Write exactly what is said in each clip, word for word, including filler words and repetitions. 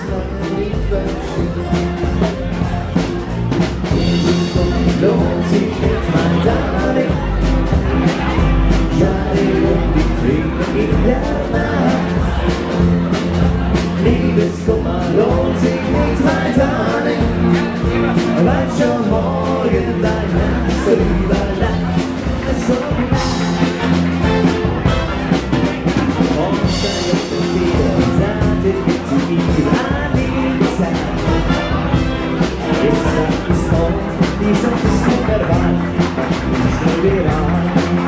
noch nie verschieden. Lohnt sich jetzt mein Darling, schade um die Tränen in der Nacht. Liebeskummer lohnt sich nicht, mein Darling, weil schon morgen dein Herz so überlacht. So und dann jetzt in jeder Seite gibt sie ihm an die Zeit. Ist das bis morgen, die Stadt ist wunderbar, ich stell dir an.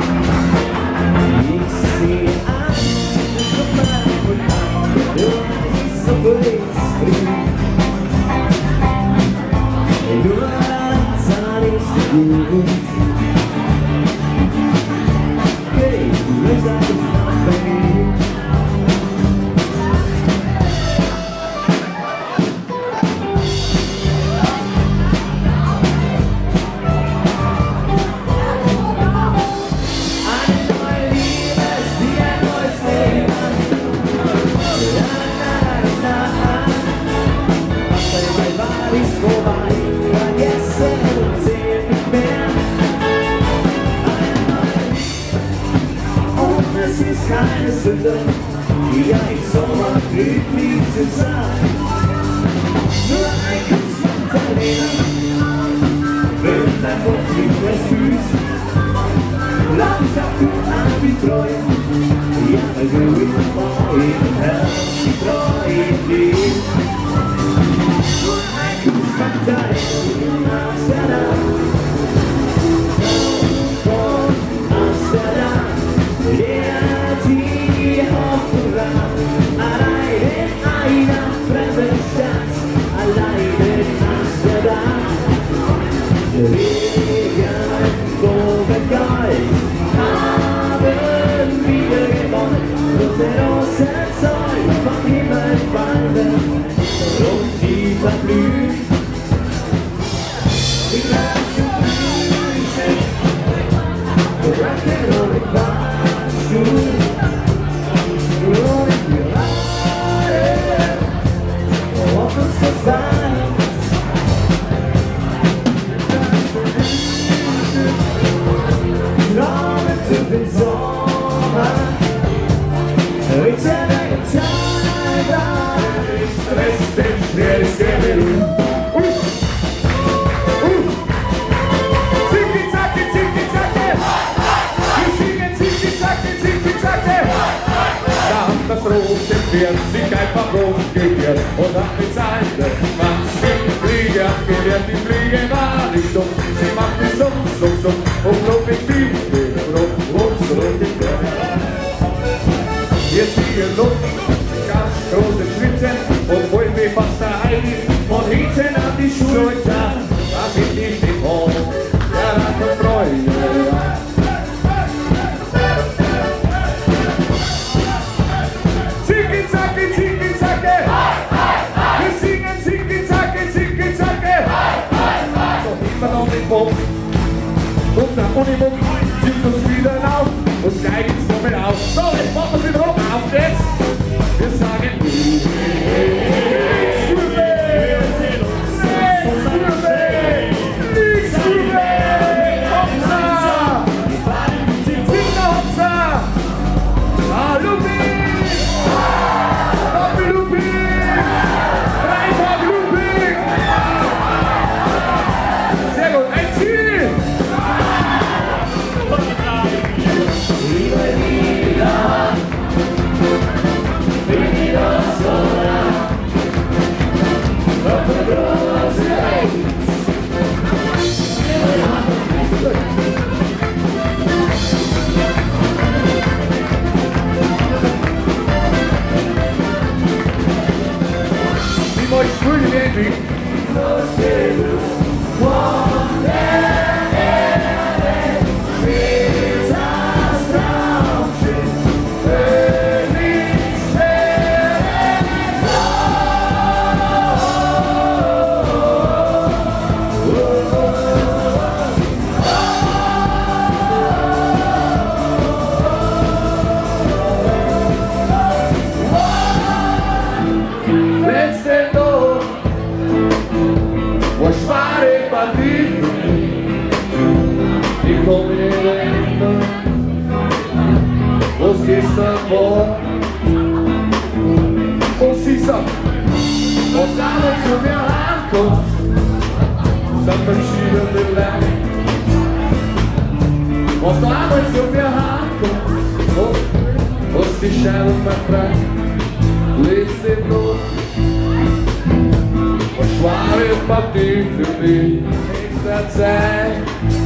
Ich sehe an, schon mal und an, du weißt so grün. Du weißt, alles ist gut. Hey, du bist ein Baby. Keine Sünde, die ein Sommer glücklich zu sein. Nur ein Kuss von Talena, wenn dein Wort nicht mehr süß. Langsam du an wie Treue, ja, weil du in meinem Herz die Treue liegt. Nur ein Kuss von Talena in Amsterdam, von Amsterdam, der die Hoffnung allein in einer fremden Stadt, allein in Amsterdam. Regenbogengeist haben wieder gewonnen und der Rosenzeug vom Himmel fallen und die verblüht. Ich lasse Blüten, Rock'n'Roll im Fahrstuhl. Wird sich einfach rumgekehrt und hat mit seinem Mann den Flieger abgewehrt. Die Fliege war nicht dumm, sie machte stumm, stumm, stumm und flog mit viel rum, rum, rum, jetzt fliegen Luft, ganz große Schritte und wollen wir fast daheim von hinten an die Schulter. Da bin ich nicht hoch, der hat eine Freude. Und nach Unimum zieht uns wieder auf und gleich geht's damit auf. So, jetzt machen wir wieder rum. Auf jetzt! Wir sagen vor. Und sie sagt, und damit zu mir ankommst, dann verschiedene Bilder. Und damit zu mir ankommst, und, und die Scheibe verbraucht, legst den Blut. Und schware Partie für mich nächster Zeit.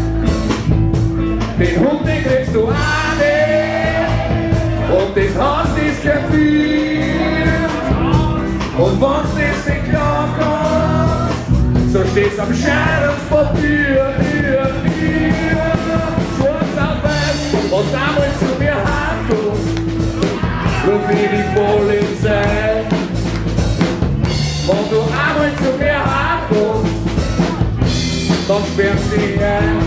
Den Hund, den kriegst du an und das Haus ist gefühlt. Und wenn's das nicht klar kommt, so stehst am Scheidungspapier, hier, hier, schwarz auf weiß, und damals zu mir heimkommst, ruf ich die Polizei. Wenn du einmal zu mir heimkommst, dann sperrst du dich ein.